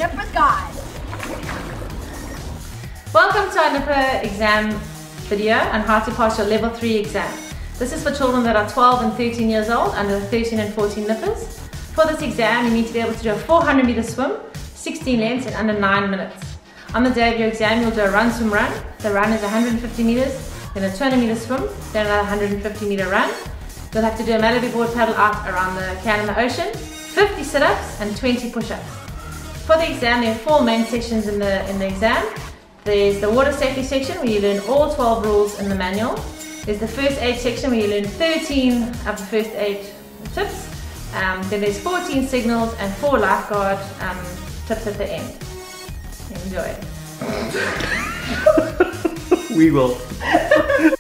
NIPA guide. Welcome to our NIPA exam video on how to pass your level 3 exam. This is for children that are 12 and 13 years old, under 13 and 14 NIPAs. For this exam, you need to be able to do a 400 meter swim, 16 lengths in under 9 minutes. On the day of your exam, you'll do a run, swim, run. The run is 150 meters, then a 200 meter swim, then another 150 meter run. You'll have to do a Malibu board paddle out around the can in the ocean, 50 sit-ups and 20 push-ups. For the exam, there are 4 main sections in the exam. There's the water safety section where you learn all 12 rules in the manual. There's the first aid section where you learn 13 of the first aid tips. Then there's 14 signals and 4 lifeguard tips at the end. Enjoy. We will.